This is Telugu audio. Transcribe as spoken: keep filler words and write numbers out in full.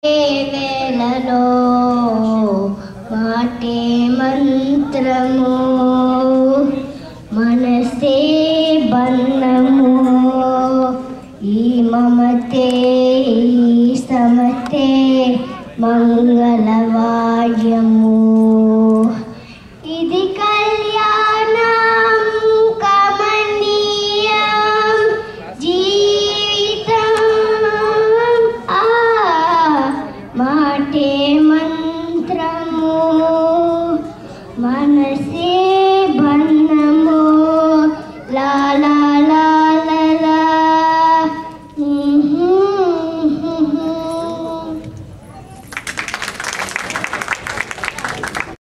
వేళలో మాటే మంత్రము మనసే బంధము ఈ మమతే ఈ సమతే మంగళవాద్యము